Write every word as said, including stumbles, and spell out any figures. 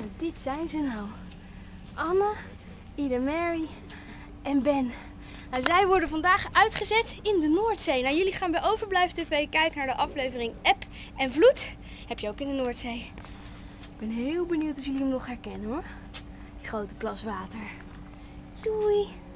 En dit zijn ze nou. Anne, Ida Mary en Ben. Nou, zij worden vandaag uitgezet in de Noordzee. Nou, jullie gaan bij Overblijf T V kijken naar de aflevering Eb en Vloed. Heb je ook in de Noordzee. Ik ben heel benieuwd of jullie hem nog herkennen hoor. Die grote plas water. Doei!